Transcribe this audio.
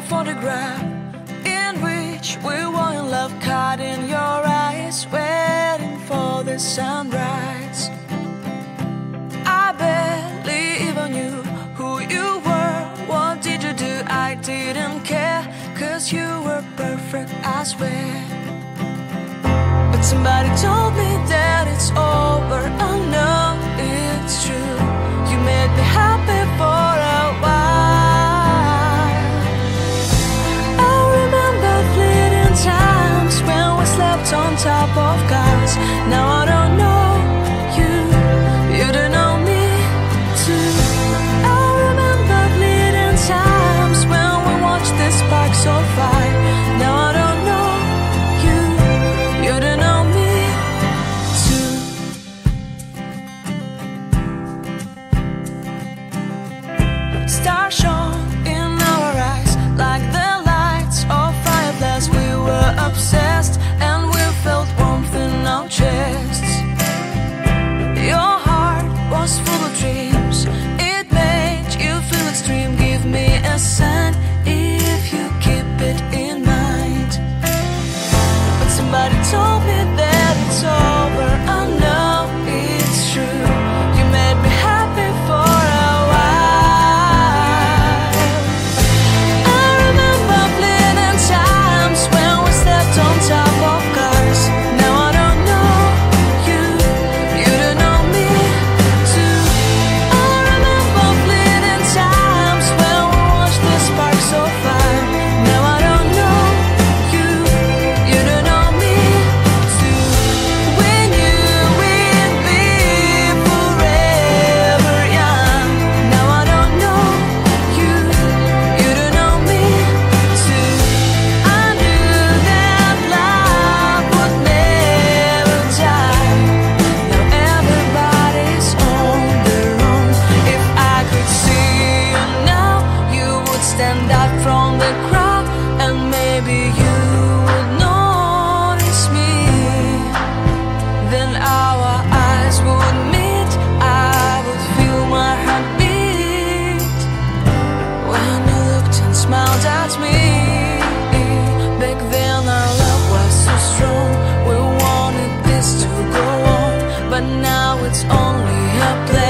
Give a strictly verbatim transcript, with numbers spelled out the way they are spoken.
photograph in which we were in love, caught in your eyes, waiting for the sunrise. I barely even knew who you were. What did you do? I didn't care, 'cause you were perfect, I swear. But somebody told me that it's over. I know it's true. You made me happy for a while. I remember fleeting times when we slept on top of cars. Now I don't know you, you don't know me too. I remember fleeting times when we watched the sparks so fire. Now I don't know you, you don't know me too. Stars shone in our eyes like the lights of fireflies. We were obsessed and we felt warmth in our chests. Your heart was full of dreams, it made you feel extreme. Give me a sign if you keep it in mind. But somebody told me that it's over. I know it's true. You made me happy for a while. I remember fleeting times when we slept on top of cars. Now I don't know you, you don't know me too. I remember fleeting times when we watched the sparks so fire. Now I don't know you, you don't know me too. We knew we'd be forever young. Now I don't know you, you don't know me too. I knew that love would never die. Now everybody's on their own. If I could see you now, you would stand out from the crowd, and maybe you would notice me. Then our eyes would meet, I would feel my heart beat when you looked and smiled at me. Back then our love was so strong, we wanted this to go on, but now it's only a play.